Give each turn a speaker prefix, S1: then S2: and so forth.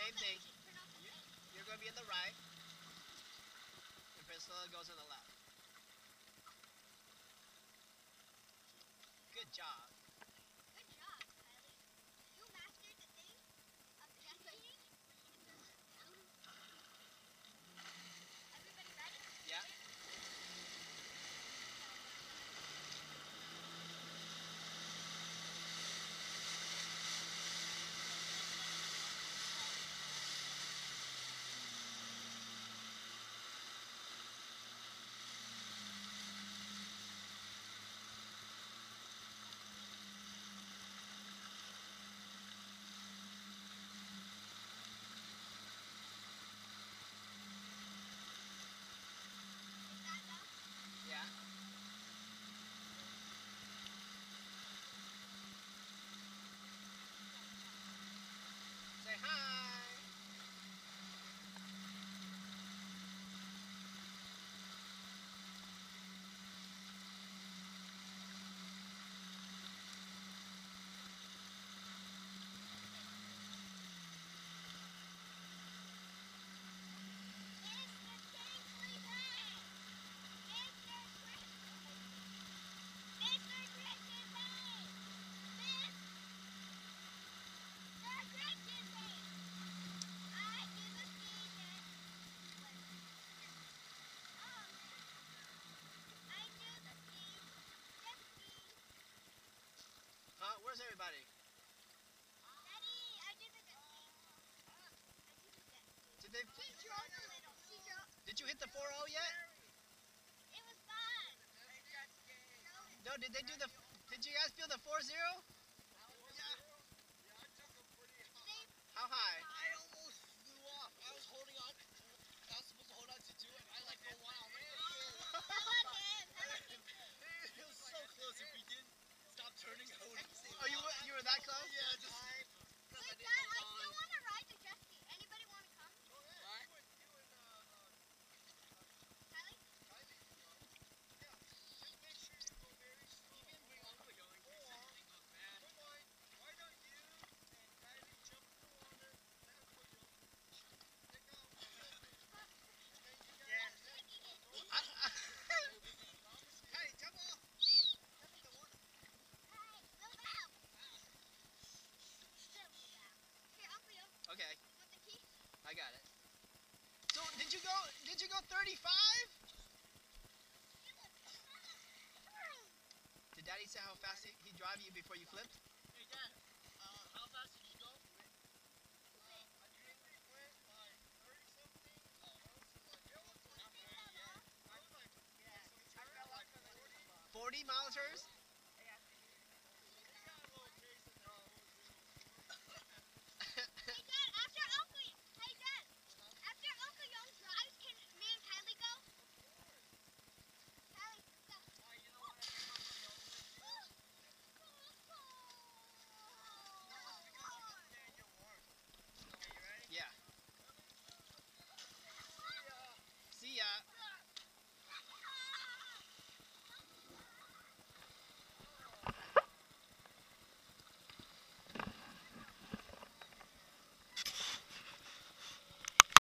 S1: same thing. You're going to be in the right, and Priscilla goes on the left. Good job.
S2: Good job, Kylie. You mastered the thing of jetskiing. Everybody ready?
S1: Yeah.
S2: Is that done?
S1: Yeah. Say hi.
S2: Mr. Kingsley Bay! Mr. Christian Bay! Mr. Christian Bay! I do the speed. Oh man. I do the speed. Jet ski.
S1: Huh? Where's everybody?
S2: Daddy, I do the jet ski. I do the jet ski.
S1: Did they?
S2: She's on the little. She's on.
S1: Did you hit the 4-0 yet?
S2: It was fun.
S1: No. Did they do the? Did you guys feel the 4-0? How high?
S3: I almost flew off. I was holding on. I was supposed to hold on to two, and I like go wild.
S2: How about him?
S3: It was so close. If we didn't stop turning, I would have stayed.
S1: Oh, you were that close?
S3: Yeah, just because I
S2: Wait,
S3: didn't
S2: Dad,
S3: hold
S2: I
S3: on.
S2: still want to ride the jet ski. Anybody want to come?
S3: What?
S2: Kylie?
S3: Even bring Uncle Young in case anything goes bad. Hey, jump off!
S2: Hey, little bow. Little bow. Here, Uncle Yo,
S1: Okay,
S2: want the key?
S1: I got it. So did you go 35? Did Daddy say how fast he drive you before you flipped?
S3: Hey, Dad, how fast did you go?
S1: 40 miles hers?